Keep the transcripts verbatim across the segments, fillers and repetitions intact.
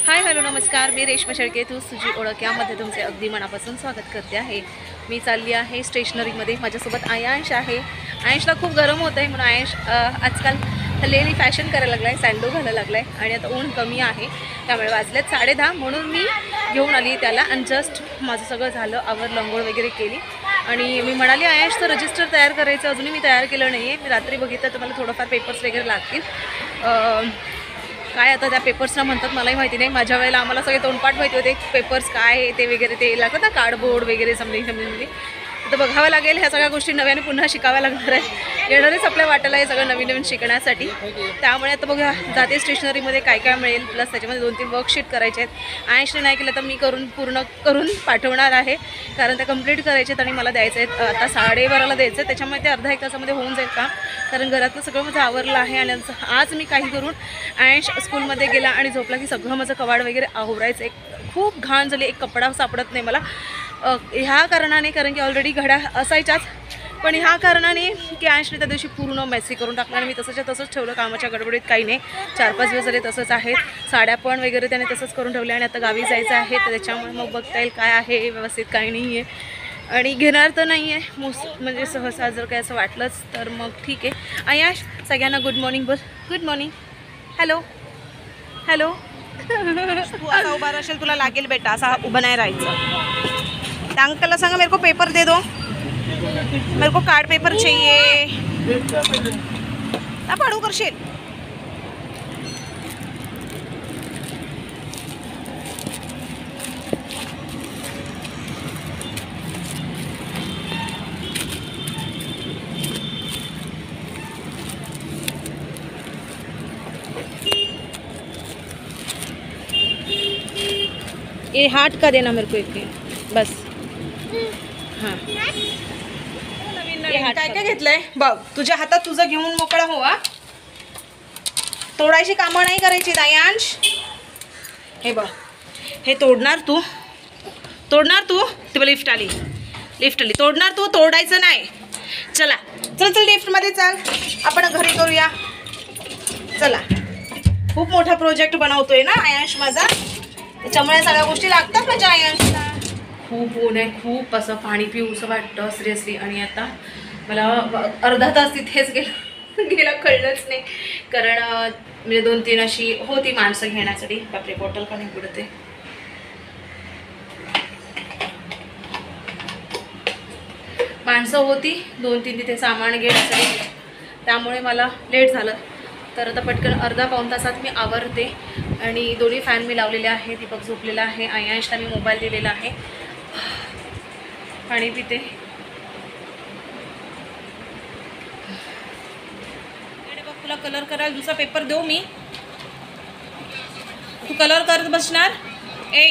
Hi hello नमस्कार, मी रेश्मा शेळके. तू तुझी ओळख यामध्ये तुमचे अगदी मनापासून स्वागत करते आहे. मी चालली आहे स्टेशनरीमध्ये. माझ्यासोबत आयांश आहे. आयांशला खूप गरम होतं आहे म्हणून आयांश आजकाल हल्लेली फॅशन करायला लागला आहे, सँडो घालायला लागला आहे आणि आता ऊन कमी आहे त्यामुळे वाजलेत साडे दहा म्हणून मी घेऊन आली त्याला. आणि जस्ट माझं सगळं झालं, आवरलं, अंघोळ वगैरे केली आणि मी म्हणाली आयांश तर रजिस्टर तयार करायचं, अजूनही मी तयार केलं नाही आहे. मी रात्री बघितलं तर मला थोडंफार पेपर्स वगैरे लागतील. काय आता त्या पेपर्सना म्हणतात मलाही माहिती नाही. माझ्या वेळेला आम्हाला सगळे तोंडपाठ माहिती होते पेपर्स काय ते वगैरे, ते लागतं ना कार्डबोर्ड वगैरे समथिंग समथिंग. तर बघावं लागेल, ह्या सगळ्या गोष्टी नव्याने पुन्हा शिकाव्या लागणार आहे. येणारच आपल्या वाटेला हे सगळं नवीन नवीन शिकण्यासाठी. त्यामुळे आता बघा जाते स्टेशनरीमध्ये काय काय मिळेल, प्लस त्याच्यामध्ये दोन तीन वर्कशीट करायचे आहेत. आयशने नाही केलं तर मी करून पूर्ण करून पाठवणार आहे, कारण त्या कंप्लीट करायचे आहेत आणि मला द्यायचे आहेत. आता साडेबाराला द्यायचं आहे, त्याच्यामुळे ते अर्धा एक तासामध्ये होऊन जाईल का, कारण घरातलं सगळं माझं आवरलं आहे. आणि आज मी काही करून आयश स्कूलमध्ये गेला आणि झोपला की सगळं माझं कवाड वगैरे आवरायचं. एक खूप घाण झाली, एक कपडा सापडत नाही मला ह्या कारणाने, कारण की ऑलरेडी घड्या असायच्याच, पण ह्या कारणाने की आयशने त्या दिवशी पूर्ण मेसी करून टाकलं आणि मी तसंच्या तसंच ठेवलं. कामाच्या गडबडीत काही नाही, चार पाच दिवस झाले तसंच आहेत. साड्या पण वगैरे त्याने तसंच करून ठेवले आणि आता गावी जायचं आहे, तर त्याच्यामुळे मग बघता येईल काय आहे व्यवस्थित काही नाही आहे. आणि घेणार तर नाही आहे मोस म्हणजे सहसा, जर काय असं वाटलंच तर मग ठीक आहे. आयाश सगळ्यांना गुड मॉर्निंग बोल. Good morning. Hello hello. तू असा उभा राहशील, तुला लागेल बेटा, असा उभं नाही राहायचं. त्या अंकलला सांगा मेरे को पेपर दे दो, मेरे को कार्ड पेपर चाहिए. ना पडू करशील. ये हार्ट का देना मेरे को एक बस. हां नवीन काय काय घेतलंय बघ, तुझ्या हातात तुझं घेऊन मोकळा हो. हा तोडायची कामं नाही करायची आयांश. हे बघ, हे तोडणार तू, तोडणार तू. ते लिफ्ट आली, लिफ्ट आली, तोडणार तू, तोडायचं नाही. चला चल चल लिफ्टमध्ये चल, आपण घरी करूया. चला, खूप मोठा प्रोजेक्ट बनवतोय ना आयांश माझा, त्याच्यामुळे सगळ्या गोष्टी लागतात माझ्या आयांशला. खूप ऊन आहे, खूप असं पाणी पिऊसं वाटतं सिरियसली. आणि आता मला अर्धा तास तिथेच गेला गेला कळलंच नाही, कारण म्हणजे दोन तीन अशी होती माणसं घेण्यासाठी. बापरे, बॉटल का नाही बुडते. माणसं होती दोन तीन तिथे सामान घेण्यासाठी, त्यामुळे मला लेट झालं. तर आता पटकन अर्धा पाऊण तासात मी आवरते. आणि दोन्ही फॅन मी लावलेले आहे, दीपक झोपलेला आहे, आयांशला मी मोबाईल दिलेला आहे. पाणी पिते. बघ, तुला कलर करायला दुसरा पेपर देऊ मी, तू कलर करत बसणार. ए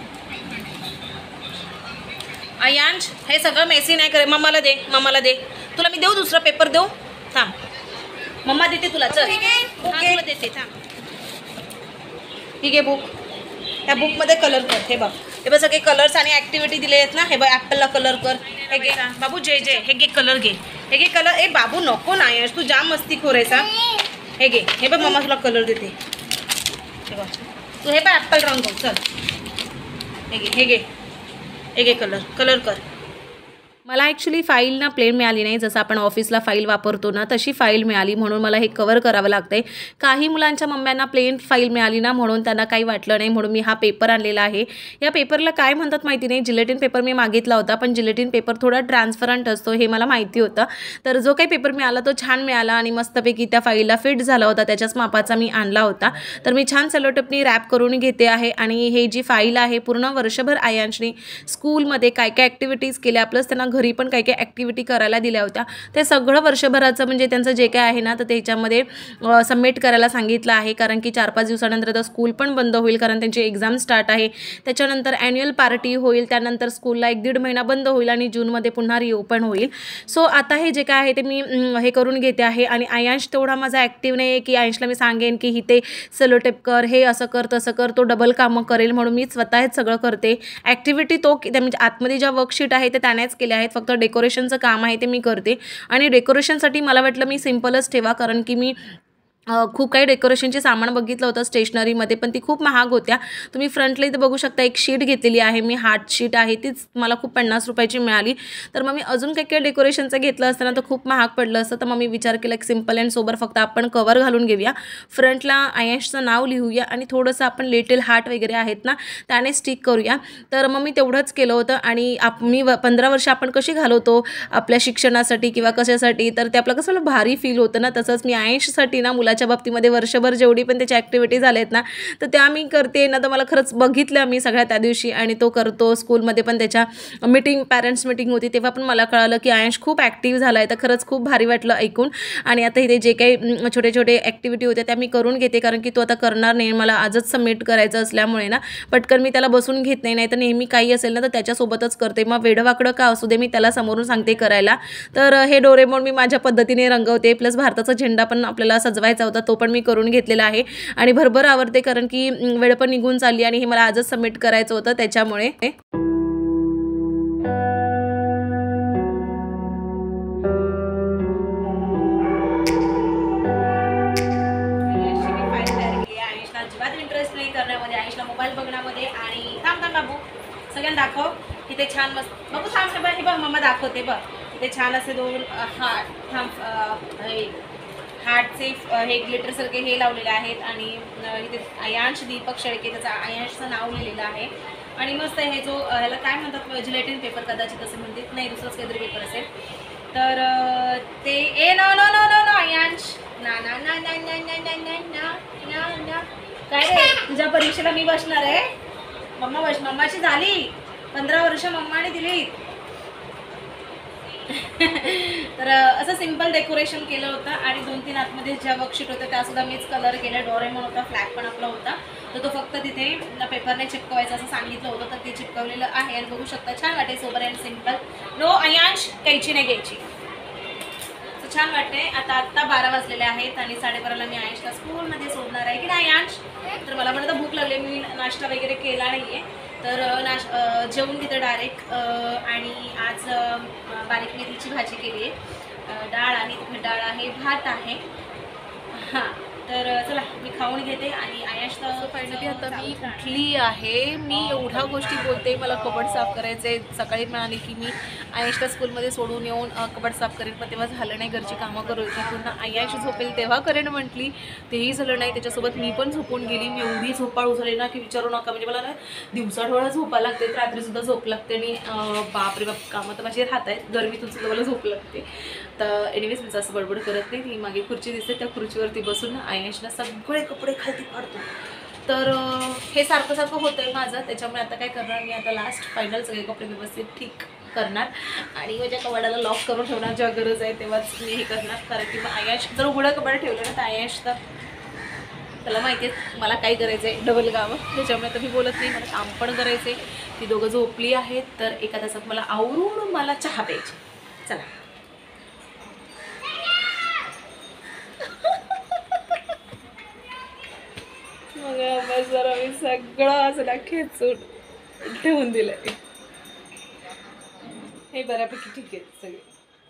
आयांश, हे सगळं मेसी नाही करे. मम्माला दे, मम्माला दे. तुला मी देऊ दुसरा पेपर देऊ, थांब. मम्मा देते तुला, चल. ओके, तुला देते, थांब. ठीक आहे, बुक. त्या बुकमध्ये कलर कर. हे बघ, हे बघ सगळे कलर्स आणि ॲक्टिव्हिटी दिले आहेत ना. हे बघ, ॲपलला कलर कर. हे घे बाबू, जे जे हे घे कलर घे, हे घे कलर. ए बाबू नको ना यार, तू जाम मस्ती खोरायचा. हे घे, हे बघ मम्मा तुला कलर देते. हे बघ तू, हे बघ ॲपल रंगव, चल. हे घे, हे घे, हे घे कलर, कलर कर. मला ॲक्च्युली फाईल ना प्लेन मिळाली नाही, जसं आपण ऑफिसला फाईल वापरतो ना तशी फाईल मिळाली, म्हणून मला हे कवर करावं लागतं आहे. काही मुलांच्या मम्म्यांना प्लेन फाईल मिळाली ना, म्हणून त्यांना काही वाटलं नाही, म्हणून मी हा पेपर आणलेला आहे. या पेपरला काय म्हणतात माहिती नाही. जिलेटिन पेपर मी मागितला होता, पण जिलेटिन पेपर थोडा ट्रान्सपरंट असतो हे मला माहिती होतं. तर जो काही पेपर मिळाला तो छान मिळाला आणि मस्तपैकी त्या फाईलला फिट झाला होता, त्याच्याच मापाचा मी आणला होता. तर मी छान सेलोटेपनी रॅप करून घेते आहे. आणि हे जी फाईल आहे पूर्ण वर्षभर आयांशने स्कूलमध्ये काय काय ॲक्टिव्हिटीज केल्या, प्लस त्यांना घरी पण काही काही ॲक्टिव्हिटी करायला दिल्या होत्या, ते सगळं वर्षभराचं म्हणजे त्यांचं जे काय आहे ना तर त्याच्यामध्ये सबमिट करायला सांगितलं आहे. कारण की चार पाच दिवसानंतर आता स्कूल पण बंद होईल, कारण त्यांची एक्झाम स्टार्ट आहे. त्याच्यानंतर ॲन्युअल पार्टी होईल, त्यानंतर स्कूलला एक दीड महिना बंद होईल आणि जूनमध्ये पुन्हा रिओपन होईल. सो आता हे जे काय आहे ते मी हे करून घेते आहे. आणि आयांश तेवढा माझा ॲक्टिव्ह नाही आहे की आयांशला मी सांगेन की ही ते सेलोटेप कर, हे असं कर तसं कर, तो डबल कामं करेल, म्हणून मी स्वतःच सगळं करते. ॲक्टिव्हिटी तो म्हणजे आतमध्ये ज्या वर्कशीट आहे ते त्यानेच केल्या आहेत, फक्त डेकोरेशनचं काम आहे ते मी करते. आणि डेकोरेशनसाठी मला वाटलं मी सिम्पलच ठेवा, कारण की मी खूप काही डेकोरेशनचे सामान बघितलं होतं स्टेशनरीमध्ये, पण ती खूप महाग होत्या. तुम्ही फ्रंटला इथं बघू शकता एक शीट घेतलेली आहे मी, हार्ट शीट आहे, तीच मला खूप पन्नास रुपयाची मिळाली. तर मग मी अजून काही काही डेकोरेशनचं घेतलं असतं ना तर खूप महाग पडलं असतं. तर मग मी विचार केला एक सिम्पल अँड सोबर फक्त आपण कवर घालून घेऊया, फ्रंटला आयशचं नाव लिहूया आणि थोडंसं आपण लिटिल हार्ट वगैरे आहेत ना त्याने स्टिक करूया. तर मग मी तेवढंच केलं होतं. आणि आप मी पंधरा वर्ष आपण कशी घालवतो आपल्या शिक्षणासाठी किंवा कशासाठी, तर ते आपलं कसं भारी फील होतं ना, तसंच मी आयशसाठी ना मुला च्या बाबतीमध्ये वर्षभर जेवढी पण त्याच्या ॲक्टिव्हिटी झाल्या आहेत ना तर त्या मी करते ना. तर मला खरंच बघितलं मी सगळ्या त्या दिवशी आणि तो करतो. स्कूलमध्ये पण त्याच्या मीटिंग पॅरेंट्स मीटिंग होती तेव्हा पण मला कळालं की आयश खूप ॲक्टिव्ह झाला आहे. तर खरंच खूप भारी वाटलं ऐकून. आणि आता इथे जे काही छोटे छोटे ॲक्टिव्हिटी होत्या त्या मी करून घेते, कारण की तो आता करणार नाही, मला आजच सबमिट करायचं असल्यामुळे ना पटकन मी त्याला बसून घेत नाही. नाही तर नेहमी काही असेल ना तर त्याच्यासोबतच करते. मग वेडवाकडं का असू दे मी त्याला समोरून सांगते करायला. तर हे डोरेमोन मी माझ्या पद्धतीने रंगवते, प्लस भारताचा झेंडा पण आपल्याला सजवायचा होता तो पण मी करून घेतलेला आहे. आणि भरभर आवडते कारण की वेळ पण निघून चालली आणि हे मला आजच सबमिट करायचं होतं त्याच्यामुळे. अजिबात इंटरेस्ट नाही करण्यामध्ये, आयुषला मोबाईल बघण्यामध्ये. आणि थांब थांब बाबू सगळ्यांना दाखव इथे छान मस्त बाबू थांब थांब हे बघ मम्मा दाखवते बघ इथे छान असे दोन हार्ट थांब हार्टचे हे ग्लिटरसारखे हे लावलेले आहेत. आणि इथे आयांश दीपक शेळके त्याचं आयांशचं नाव लिहिलेलं आहे. आणि मस्त हे जो ह्याला काय म्हणतात जिलेटिन पेपर कदाचित असं म्हणतात, नाही दुसरंच काहीतरी पेपर असेल. तर ते ए no no no no no Ayansh ना ना ना ना ना ना ना ना ना ना काय रे तुझ्या परीक्षेला मी बसणार आहे. मम्मा बस मम्माची झाली पंधरा वर्ष मम्माने दिली. तर असं सिंपल डेकोरेशन केलं होतं. आणि दोन तीन आतमध्ये ज्या वर्कशीट होत्या त्यासुद्धा मीच कलर केला. डोरेमॉन होता, फ्लॅग पण आपला होता, तर तो फक्त तिथे पेपरने चिपकवायचा असं सांगितलं होतं, तर ते चिपकवलेलं आहे. आणि बघू शकता छान वाटे sober and simple. No Ayansh कैची नाही घ्यायची. छान वाटते. आता आत्ता बारा वाजलेले आहेत आणि साडेबाराला मी आयांशला स्कूलमध्ये सोडणार आहे की नाही आयांश. तर मला म्हणतं भूक लागली, मी नाश्ता वगैरे केला नाही आहे, तर नाश जेवून घेते डायरेक्ट. आणि आज बारीक मेथीची भाजी केली आहे, डाळ आणि तिखट डाळ आहे, भात आहे. हां तर चला मी खाऊन घेते. आणि आयश तर फायनली आता मी उठली आहे. मी एवढ्या गोष्टी बोलते, मला कबड साफ करायचं आहे. सकाळी म्हणाले की मी आयशला स्कूलमध्ये सोडून येऊन कबड साफ करेन, पण तेव्हा झालं नाही, घरची कामं करू होती. पुन्हा आयश झोपेल तेव्हा करेन म्हटली, तेही झालं नाही. त्याच्यासोबत मी पण झोपून गेली. मी एवढी झोपाळू झाली ना की विचारू नका. म्हणजे मला ना दिवसाढोळा झोपा लागते, रात्रीसुद्धा झोप लागते. आणि बापरे बाप कामं तर माझी राहत आहेत, गरमीतून सुद्धा मला झोप लागते. तर एनिवेज मी असं बडबड करत नाही. ती मागे खुर्ची दिसते, त्या खुर्चीवरती बसून आयशला सगळे कपडे खालती काढतो. तर हे सारखं सारखं होतं आहे माझं, त्याच्यामुळे आता काय करणार मी, आता लास्ट फायनल सगळे कपडे व्यवस्थित ठीक करणार आणि माझ्या कबाडाला लॉक करून ठेवणार. जेव्हा गरज आहे तेव्हाच मी हे करणार. कारण की मग आयश जर उघडं कबाड ठेवलं ना तर आयश तर त्याला माहिती आहे मला काय करायचं आहे, डबल गावं. त्याच्यामुळे तर मी बोलत नाही, मला काम पण करायचं आहे. ती दोघं झोपली आहेत, तर एका तासात मला आवरून मला चहा प्यायची. चला मग बस जरा मी सगळं असं खेचून ठेवून दिलं. हे बऱ्यापैकी ठीक आहे सगळे.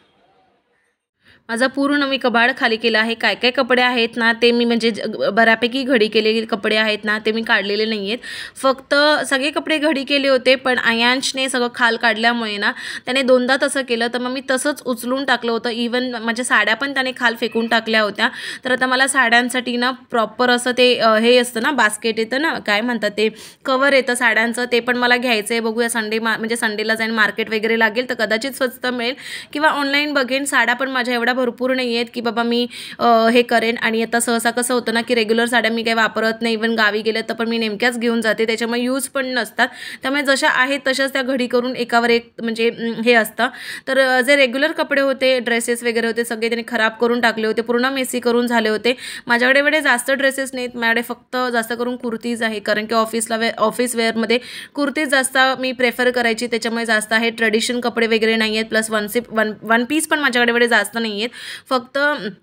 माझा पूर्ण मी कबाड खाली केला आहे. काय काय कपडे आहेत ना ते मी म्हणजे बऱ्यापैकी घडी केलेले कपडे आहेत ना ते मी काढलेले नाही आहेत. फक्त सगळे कपडे घडी केले होते, पण आयांशने सगळं खाल काढल्यामुळे ना त्याने दोनदा तसं केलं, तर मग मी तसंच उचलून टाकलं होतं. इवन माझ्या साड्या पण त्याने खाल फेकून टाकल्या होत्या. तर आता मला साड्यांसाठी ना प्रॉपर असं ते हे असतं ना बास्केट येतं ना, काय म्हणतात ते कवर येतं साड्यांचं, ते पण मला घ्यायचं आहे. बघूया संडे मा म्हणजे संडेला जाईन मार्केट वगैरे लागेल तर कदाचित स्वस्त मिळेल, किंवा ऑनलाईन बघेन. साड्या पण माझ्या एवढ्या भरपूर नाही आहेत की बाबा मी हे करेन. आणि आता सहसा कसं होतं ना की रेग्युलर साड्या मी काही वापरत नाही, इवन गावी गेलं तर पण मी नेमक्याच घेऊन जाते, त्याच्यामुळे यूज पण नसतात. त्यामुळे जशा आहेत तशाच त्या घडी करून एकावर एक म्हणजे हे असतं. तर जे रेग्युलर कपडे होते, ड्रेसेस वगैरे होते, सगळे त्यांनी खराब करून टाकले होते, पूर्ण मेसी करून झाले होते. माझ्याकडे एवढे जास्त ड्रेसेस नाहीत, माझ्याकडे फक्त जास्त करून कुर्तीज आहे, कारण की ऑफिसला वे ऑफिस वेअरमध्ये कुर्तीज जास्त मी प्रेफर करायची, त्याच्यामुळे जास्त आहे. ट्रेडिशन कपडे वगैरे नाही आहेत, प्लस वन सिप वन वन पीस पण माझ्याकडे एवढे जास्त नाही आहेत. फक्त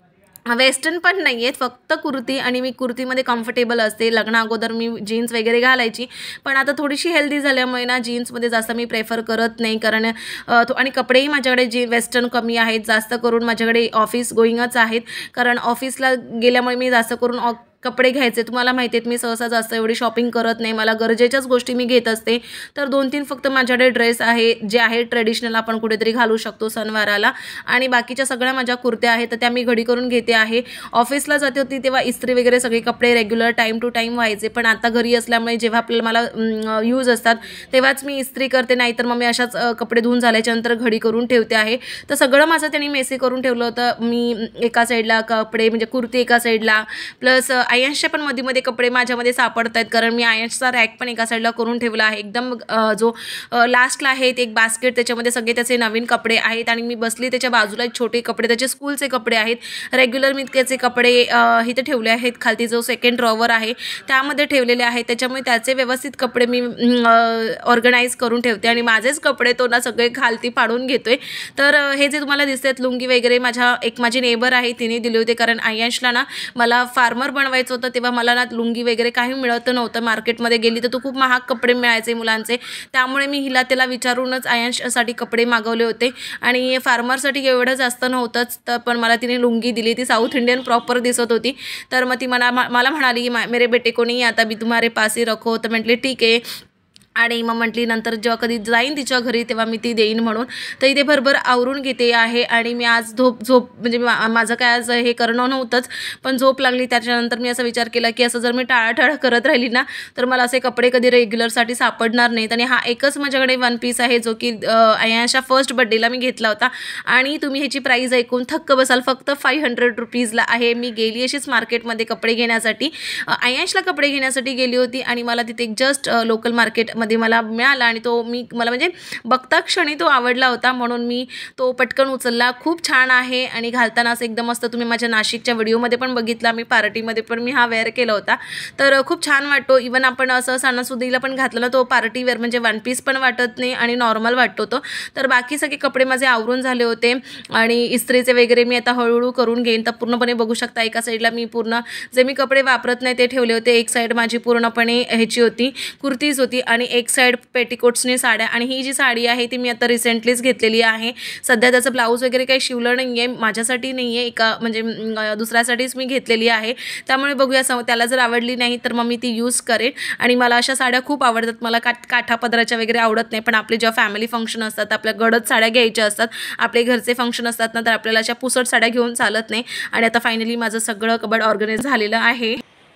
वेस्टर्न पण नाही आहेत, फक्त कुर्ती, आणि मी कुर्तीमध्ये कम्फर्टेबल असते. लग्ना अगोदर मी जीन्स वगैरे घालायची, पण आता थोडीशी हेल्दी झाल्यामुळे ना जीन्समध्ये जास्त मी प्रेफर करत नाही, कारण आणि कपडेही माझ्याकडे जे वेस्टर्न कमी आहेत, जास्त करून माझ्याकडे ऑफिस गोईंगच आहेत, कारण ऑफिसला गेल्यामुळे मी जास्त करून कपडे घ्यायचे. तुम्हाला माहिती आहेत मी सहसा जास्त एवढी शॉपिंग करत नाही, मला गरजेच्याच गोष्टी मी घेत असते. तर दोन तीन फक्त माझ्याकडे ड्रेस आहे जे आहे ट्रेडिशनल, आपण कुठेतरी घालू शकतो सणवाराला, आणि बाकीच्या सगळ्या माझ्या कुर्त्या आहेत तर त्या मी घडी करून घेते आहे. ऑफिसला जाते होती तेव्हा इस्त्री वगैरे सगळे कपडे रेग्युलर टाईम टू टाईम व्हायचे, पण आता घरी असल्यामुळे जेव्हा आपल्याला मला यूज असतात तेव्हाच मी इस्त्री करते, नाहीतर मग मी अशाच कपडे धुवून झाल्याच्यानंतर घडी करून ठेवते आहे. तर सगळं माझं त्यांनी मेसी करून ठेवलं होतं. मी एका साईडला कपडे म्हणजे कुर्ती एका साईडला, प्लस आयन्सचे पण मध्ये मध्ये कपडे माझ्यामध्ये सापडत आहेत, कारण मी आयन्सचा रॅक पण एका साईडला करून ठेवला आहे. एकदम जो लास्टला आहे ते एक बास्केट, त्याच्यामध्ये सगळे त्याचे नवीन कपडे आहेत, आणि मी बसली त्याच्या बाजूला एक छोटे कपडे, त्याचे स्कूलचे कपडे आहेत. रेग्युलर मी त्याचे कपडे इथे ठेवले आहेत. खालती जो सेकंड ड्रॉवर आहे त्यामध्ये ठेवलेले आहेत, त्याच्यामुळे त्याचे व्यवस्थित कपडे मी ऑर्गनाईज करून ठेवते, आणि माझेच कपडे तो ना सगळे खालती पाडून घेतोय. तर हे जे तुम्हाला दिसतात लुंगी वगैरे, माझ्या एक माझी नेबर आहे तिने दिले होते, कारण आयन्सला ना मला फार्मर बनवायचं होतं, तेव्हा मला ना लुंगी वगैरे काही मिळत नव्हतं. मार्केटमध्ये गेली तर तो खूप महाग कपडे मिळायचे मुलांचे, त्यामुळे मी हिला त्याला विचारूनच आयन्ससाठी कपडे मागवले होते, आणि फार्मरसाठी एवढं जास्त नव्हतंच, तर पण मला तिने लुंगी दिली. ती साऊथ इंडियन प्रॉपर दिसत होती, तर मग ती मला मला म्हणाली की मेरे बेटे को नहीं आता, मी तुम्हारे पास ही रखो. तर म्हटले ठीक आहे, आणि मग म्हटली नंतर जेव्हा कधी जाईन तिच्या घरी तेव्हा मी ती देईन म्हणून. तर इथे भरभर आवरून घेते आहे, आणि मी आज झोप झोप म्हणजे माझं काय आज हे करणं नव्हतंच, पण झोप लागली. त्याच्यानंतर मी असा विचार केला की असं जर मी टाळाटाळ करत राहिली ना तर मला असे कपडे कधी रेग्युलरसाठी सापडणार नाहीत. आणि हा एकच माझ्याकडे वन पीस आहे जो की आयन्सच्या फर्स्ट बड्डेला मी घेतला होता, आणि तुम्ही ह्याची प्राईस ऐकून थक्क बसाल, फक्त फाईव्ह हंड्रेड रुपीजला आहे. मी गेली अशीच मार्केटमध्ये कपडे घेण्यासाठी, आयन्सला कपडे घेण्यासाठी गेली होती, आणि मला तिथे एक जस्ट लोकल मार्केट मध्ये मला मिळाला, आणि तो मी मला म्हणजे बघता क्षणी तो आवडला होता, म्हणून मी तो पटकन उचलला. खूप छान आहे, आणि घालताना असं एकदम मस्त, तुम्ही माझ्या नाशिकच्या व्हिडिओमध्ये पण बघितला, मी पार्टीमध्ये पण मी हा वेअर केला होता, तर खूप छान वाटतो. इवन आपण असं सणासुदीला पण घातलं ना तो पार्टी वेअर, म्हणजे वन पीस पण वाटत नाही आणि नॉर्मल वाटतो तो. तर बाकी सगळे कपडे माझे आवरून झाले होते, आणि इस्त्रीचे वगैरे मी आता हळूहळू करून घेईन. तर पूर्णपणे बघू शकता एका साईडला मी पूर्ण जे मी कपडे वापरत नाही ते ठेवले होते, एक साईड माझी पूर्णपणे ह्याची होती कुर्तीज होती, आणि एक साईड पेटिकोट्सने साड्या. आणि ही जी साडी आहे ती मी आता रिसेंटलीच घेतलेली आहे. सध्या त्याचं ब्लाऊज वगैरे काही शिवलं नाही आहे, माझ्यासाठी नाही आहे, एका म्हणजे दुसऱ्यासाठीच मी घेतलेली आहे. त्यामुळे बघूया, त्याला जर आवडली नाही तर मग मी ती यूज करेन. आणि मला अशा साड्या खूप आवडतात, मला काठ काठा पदराच्या वगैरे आवडत नाही, पण आपले जेव्हा फॅमिली फंक्शन असतात, आपल्या गडद साड्या घ्यायच्या असतात, आपले घरचे फंक्शन असतात ना, तर आपल्याला अशा पुसट साड्या घेऊन चालत नाही. आणि आता फायनली माझं सगळं कबड ऑर्गनाइज झालेलं आहे.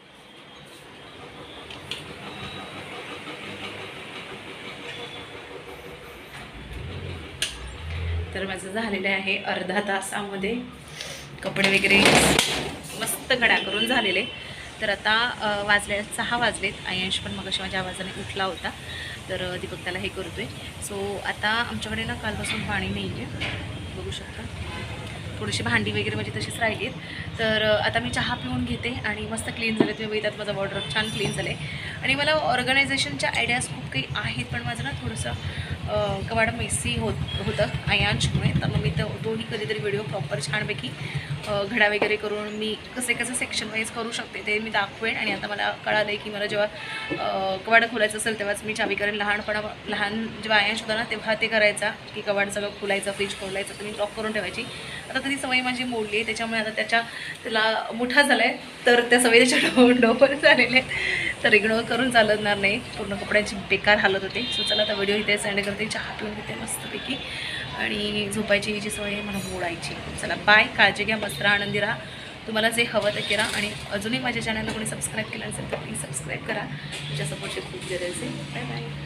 तर माझं झालेलं आहे अर्धा तासामध्ये कपडे वगैरे मस्त घड्या करून झालेले. तर आता वाजले सहा वाजलेत. आयंश पण मगाशी माझ्या आवाजाने उठला होता, तर दीपक त्याला हे करतोय. सो आता आमच्याकडे ना कालपासून पाणी नाही आहे, बघू शकता. थोडीशी भांडी वगैरे माझी तशीच राहिली आहेत. तर आता मी चहा पिऊन घेते आणि मस्त क्लीन झाले. तुम्ही बघितलात माझं वॉर्डरोब छान क्लीन झालं आहे. आणि मला ऑर्गनायझेशनच्या आयडियाज खूप काही आहेत, पण माझं ना थोडंसं कवाड मेसी होत होतं आयांशमुळे. तर मग मी तर तोही कधीतरी व्हिडिओ प्रॉपर छानपैकी घडा वगैरे करून मी कसे कसं सेक्शन वाईज करू शकते ते मी दाखवेन. आणि आता मला कळालं आहे की मला जेव्हा कवाड खोलायचं असेल तेव्हाच मी चावी करेन. लहानपणा लहान जेव्हा आयांश होता ना तेव्हा ते करायचा की कवाड सगळं खोलायचं, फ्रीज खोलायचं, तर मी लॉक करून ठेवायची. आता तरी सवय माझी मोडली आहे, त्याच्यामुळे आता त्याच्या त्याला मोठा झाला आहे, तर त्या सवयी त्याच्या डो डोवर झालेले आहेत, तर इग्नोर करून चालणार नाही. पूर्ण कपड्यांची बेकार हालत होते. सो चला आता व्हिडिओ इथे सेंड करते, चहा पिऊन घेते मस्तपैकी, आणि झोपायची जी सवय मला मोडायची. चला बाय, काळजी घ्या, मस्त राहा, आनंदी राहा. तुम्हाला जे हवं ते करा. आणि अजूनही माझ्या चॅनलला कोणी सबस्क्राईब केलं असेल तर प्लीज सबस्क्राईब करा. तुमच्या सपोर्टची खूप गरज आहे. Bye bye.